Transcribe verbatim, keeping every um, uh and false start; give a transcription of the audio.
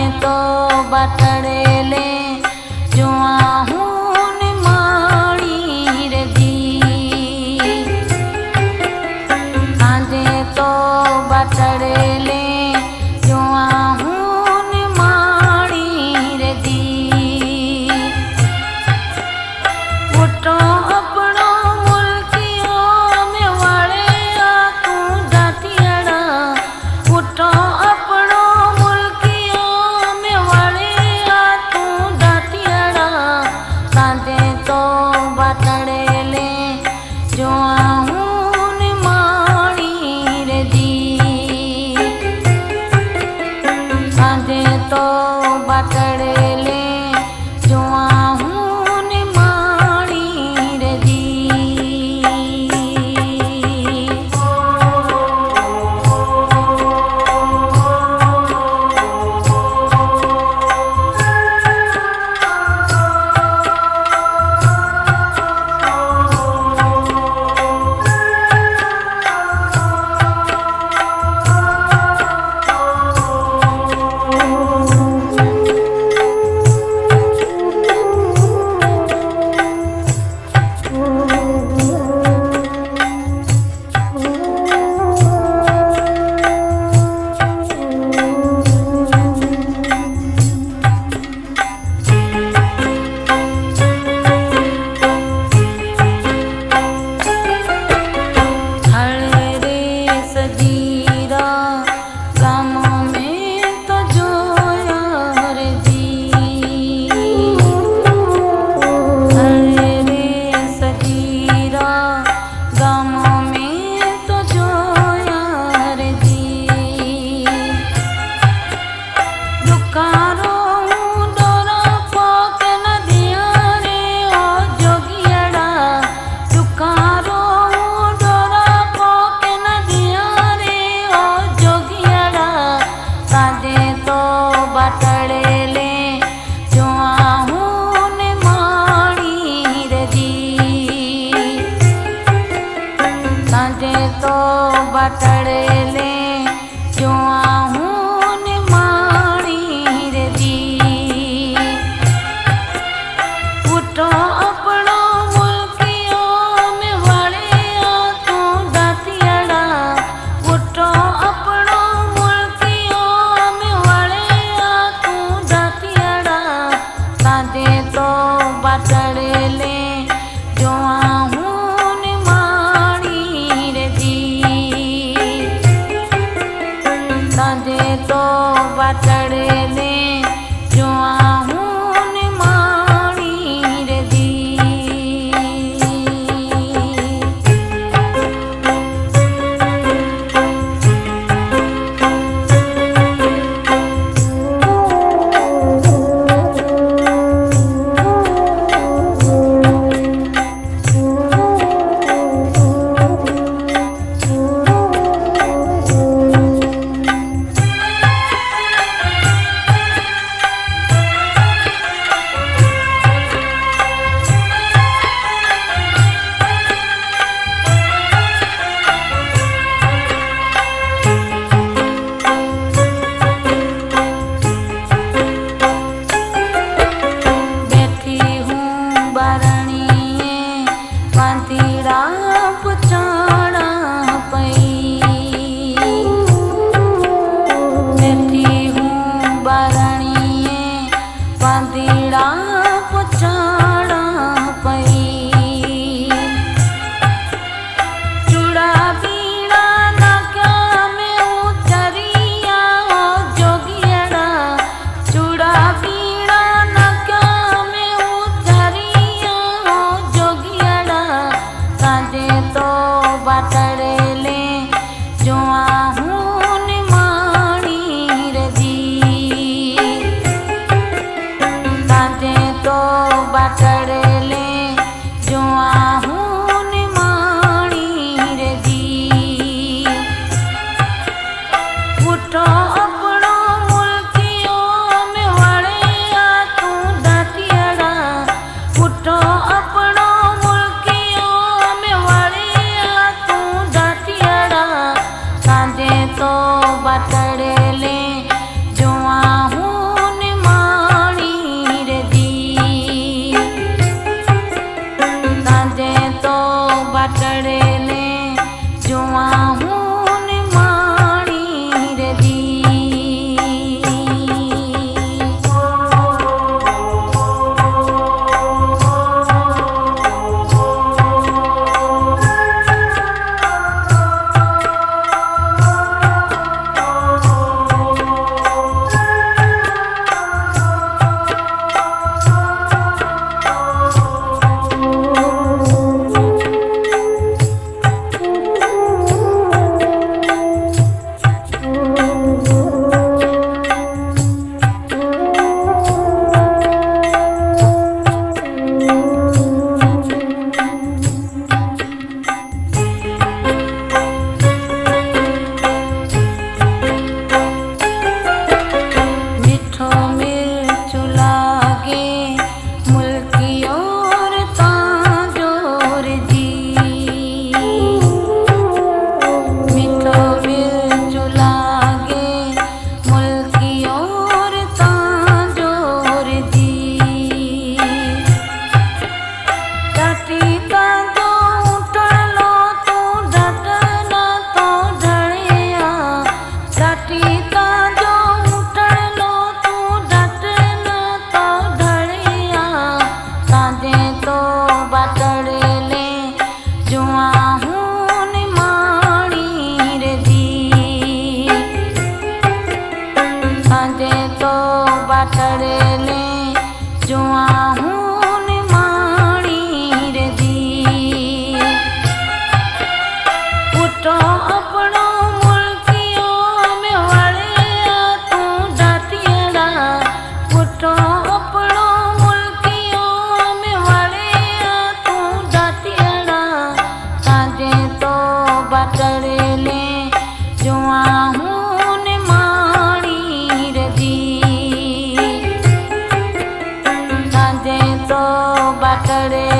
तो बटड़ेले जुआहून माणी रे दी सांझे तो बटड़ेले जुआहून माणी रे दी उठो अपनो मुल्कियो में वाले आ तू जातियाड़ा उठो अपनो मुल्कियो में वाले आ तू जातियाड़ा सांझे तो बटड़ेले जुआहून माणी रे दी सांझे तो बटड़ेले जुआहून माणी रे दी सांझे तो बटड़ेले जुआहून माणी रे दी उठो अपनो मुल्कियो में वाले आ तू जातियाड़ा उठो अपनो मुल्कियो में वाले आ तू जातियाड़ा सांझे तो बटड़ेले जुआहून माणी रे दी सांझे तो बटड़ेले जुआहून माणी रे दी बाटा बाटड़ले जुआहून माणी रे दी पुटो अपनो मुल्कियो में वड़े तू डाटियड़ा पुटो अपनो मुल्कियो में वड़े तू डाटियड़ा ताजे तो बाटड़ले जुआहून माणी रे दी ताजे तो बाटड़े